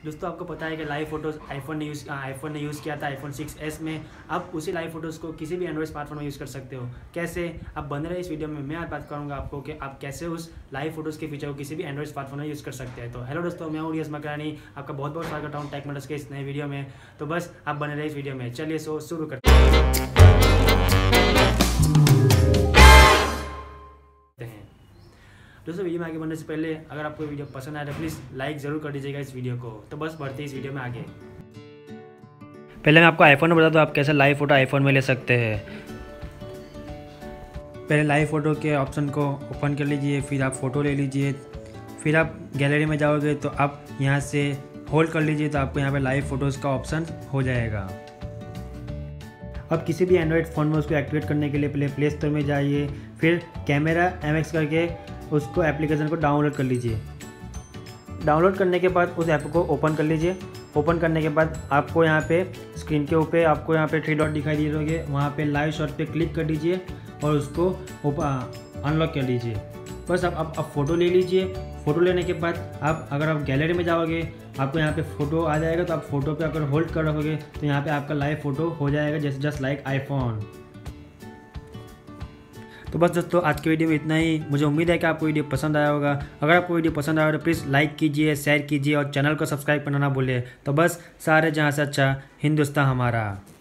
दोस्तों आपको पता है कि लाइव फोटोज़ आईफोन ने यूज़ किया था आईफोन 6s में। अब उसी लाइव फोटोज़ को किसी भी एंड्रॉइड स्मार्टफोन में यूज़ कर सकते हो। कैसे? अब बने रहे इस वीडियो में, मैं आज बात करूँगा आपको कि आप कैसे उस लाइव फोटोज़ के फीचर को किसी भी एंड्रॉइड स्मार्टफोन में यूज़ कर सकते हैं। तो हेलो दोस्तों, मैं हूँ रियाज मकरानी, आपका बहुत बहुत स्वागत करता हूँ टेक मटर्स के इस नए वीडियो में। तो बस आप बने रहे इस वीडियो में। चलिए शुरू करते हैं। दोस्तों वीडियो में आगे बढ़ने से पहले अगर आपको वीडियो पसंद आए तो प्लीज़ लाइक ज़रूर कर दीजिएगा इस वीडियो को। तो बस बढ़ते इस वीडियो में आगे। पहले मैं आपको आईफोन में बता दूँ आप कैसे लाइव फ़ोटो आईफोन में ले सकते हैं। पहले लाइव फ़ोटो के ऑप्शन को ओपन कर लीजिए, फिर आप फ़ोटो ले लीजिए, फिर आप गैलरी में जाओगे तो आप यहाँ से होल्ड कर लीजिए तो आपको यहाँ पे लाइव फ़ोटोज़ का ऑप्शन हो जाएगा। अब किसी भी एंड्रॉयड फ़ोन में उसको एक्टिवेट करने के लिए पहले प्ले स्टोर में जाइए, फिर कैमरा MX करके उसको एप्लीकेशन को डाउनलोड कर लीजिए। डाउनलोड करने के बाद उस ऐप को ओपन कर लीजिए। ओपन करने के बाद आपको यहाँ पे स्क्रीन के ऊपर आपको यहाँ पे 3 डॉट दिखाई दे रहे होंगे, वहाँ पे लाइव शॉट पे क्लिक कर दीजिए और उसको अनलॉक कर लीजिए। बस आप फ़ोटो ले लीजिए। फ़ोटो लेने के बाद अगर आप गैलरी में जाओगे आपको यहाँ पे फ़ोटो आ जाएगा, तो आप फ़ोटो पे अगर होल्ड कर रखोगे तो यहाँ पे आपका लाइव फ़ोटो हो जाएगा जस्ट लाइक आईफोन। तो बस दोस्तों आज की वीडियो में इतना ही। मुझे उम्मीद है कि आपको वीडियो पसंद आया होगा। अगर आपको वीडियो पसंद आया हो तो प्लीज़ लाइक कीजिए, शेयर कीजिए और चैनल को सब्सक्राइब करना ना भूलिए। तो बस सारे जहाँ से अच्छा हिंदुस्तान हमारा।